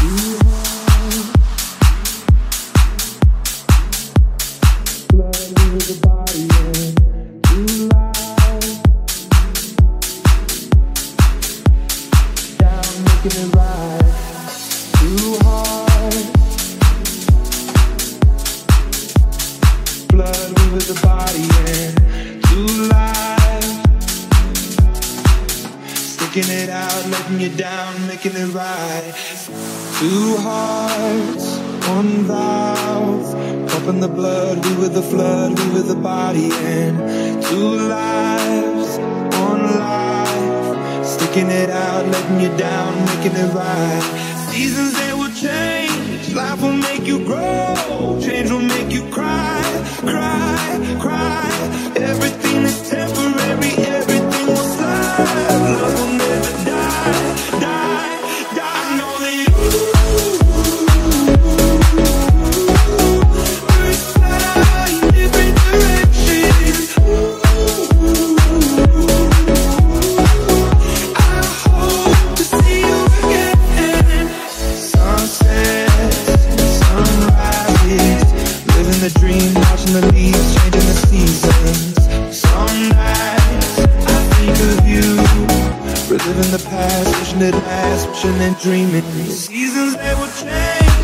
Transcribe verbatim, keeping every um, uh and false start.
Two hearts, one valve, pumping the blood, we were the flood, we were the body, and two lives, one life, sticking it out, letting you down, making it right. Seasons, they will change, life will make you grow, change will make you cry, cry, cry. Everything is temporary, everything will slide, love will never die, die. I know that you fly in different directions. I hope to see you again. Sunsets, sunrises, living the dream, watching the leaves, changing the seasons. Some nights I think of you, reliving the past, wishing it lasts, wishing and dreaming. Seasons, they will change.